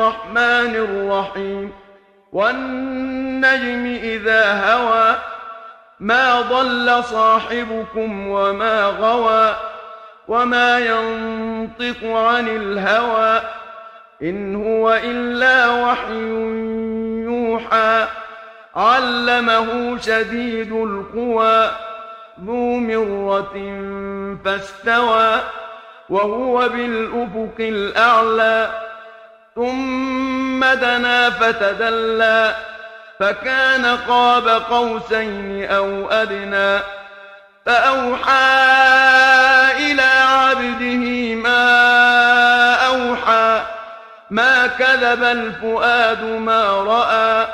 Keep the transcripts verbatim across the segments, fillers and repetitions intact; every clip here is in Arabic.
الرحمن الرحيم والنجم إذا هوى ما ضل صاحبكم وما غوى وما ينطق عن الهوى إن هو إلا وحي يوحى علمه شديد القوى ذو مرة فاستوى وهو بالأفق الأعلى ثم دنا فتدلى فكان قاب قوسين أو أدنى فأوحى إلى عبده ما أوحى ما كذب الفؤاد ما رأى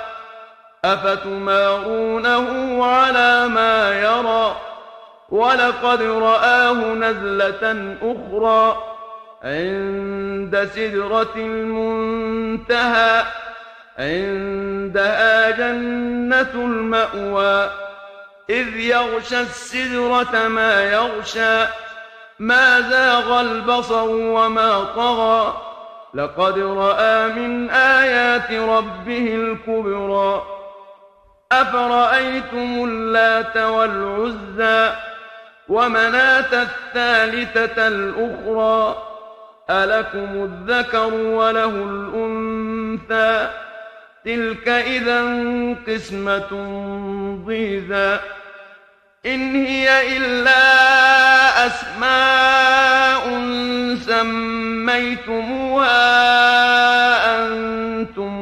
أفتمارونه على ما يرى ولقد رآه نزلة أخرى عند سدرة المنتهى عندها جنة المأوى إذ يغشى السدرة ما يغشى ما زاغ البصر وما طغى لقد رأى من آيات ربه الكبرى أفرأيتم اللات والعزى ومناة الثالثة الأخرى ألكم الذكر وله الأنثى تلك إذا قسمة ضيزى إن هي إلا أسماء سميتموها أنتم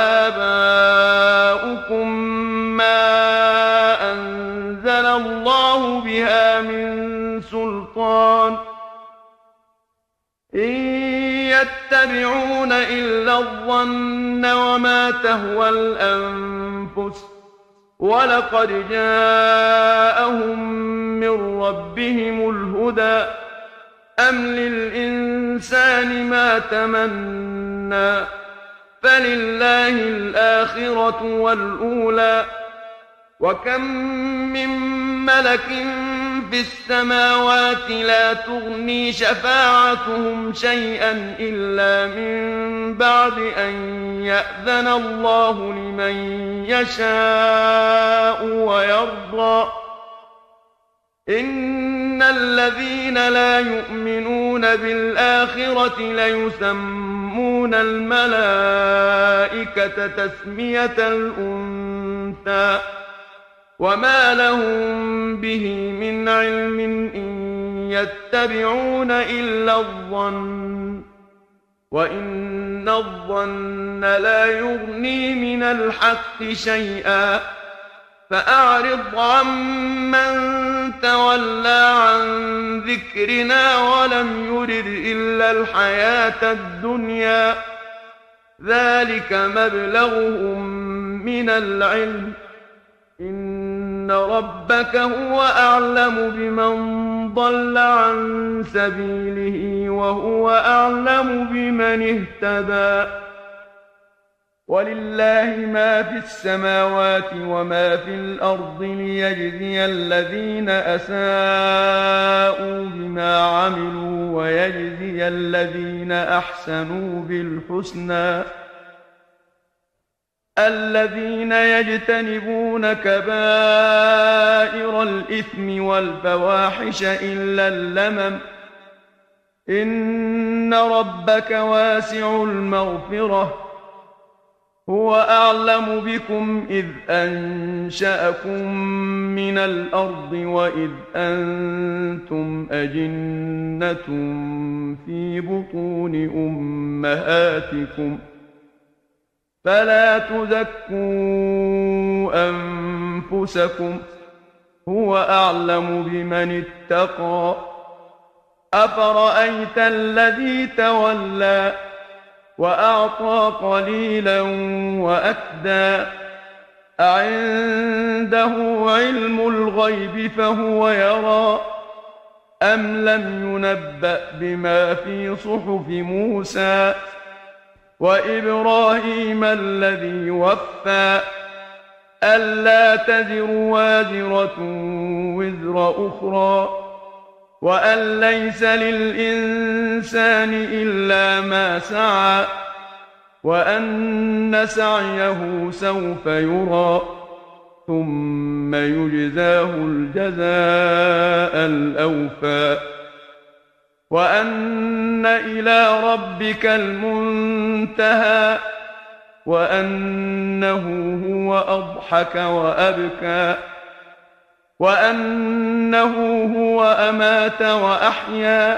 وآباؤكم ما أنزل الله بها من سلطان إن يتبعون إلا الظن وما تهوى الأنفس ولقد جاءهم من ربهم الهدى أم للإنسان ما تمنى فلله الآخرة والأولى وكم من ملك في السماوات لا تغني شفاعتهم شيئا إلا من بعد أن يأذن الله لمن يشاء ويرضى إن الذين لا يؤمنون بالآخرة ليسمون الملائكة تسمية الأنثى وما لهم به من علم إن يتبعون إلا الظن وإن الظن لا يغني من الحق شيئا فأعرض عمن تولى عن ذكرنا ولم يرد إلا الحياة الدنيا ذلك مبلغهم من العلم إن ربك هو أعلم بمن ضل عن سبيله وهو أعلم بمن اهتدى ولله ما في السماوات وما في الأرض ليجزي الذين أساءوا بما عملوا ويجزي الذين أحسنوا بالحسنى الذين يجتنبون كبائر الإثم والفواحش إلا اللمم إن ربك واسع المغفرة هو أعلم بكم إذ أنشأكم من الأرض وإذ أنتم أجنة في بطون أمهاتكم فلا تزكوا أنفسكم هو أعلم بمن اتقى أفرأيت الذي تولى وأعطى قليلا وأكدى أعنده علم الغيب فهو يرى أم لم ينبأ بما في صحف موسى وإبراهيم الذي وفى ألا تزر وازرة وزر أخرى وأن ليس للإنسان إلا ما سعى وأن سعيه سوف يرى ثم يجزاه الجزاء الأوفى وأن إلى ربك المنتهى وأنه هو أضحك وأبكى وأنه هو أمات وأحيا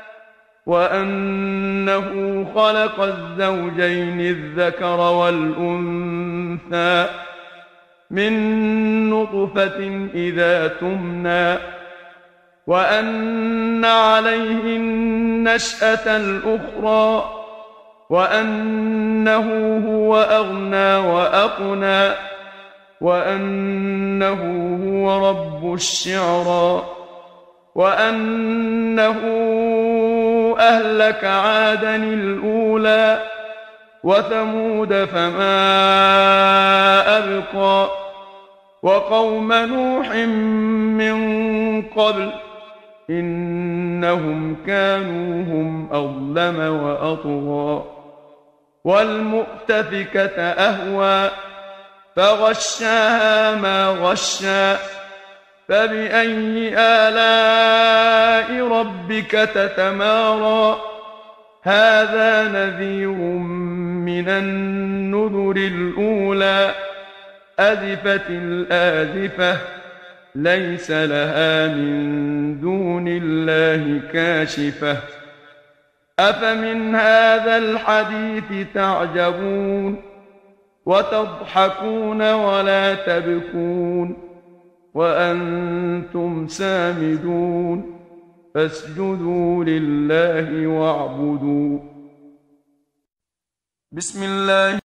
وأنه خلق الزوجين الذكر والأنثى من نطفة إذا تمنى وأن عليه النشأة الأخرى وأنه هو أغنى وأقنى وأنه هو رب الشعرى وأنه أهلك عادا الأولى وثمود فما أبقى وقوم نوح من قبل إنهم كانوا هم أظلم وأطغى والمؤتفكة أهوى فغشاها ما غشى فبأي آلاء ربك تتمارى هذا نذير من النذر الأولى أزفت الآزفة ليس لها من دون الله كاشفة أفمن هذا الحديث تعجبون وتضحكون ولا تبكون وأنتم سامدون فاسجدوا لله واعبدوا بسم الله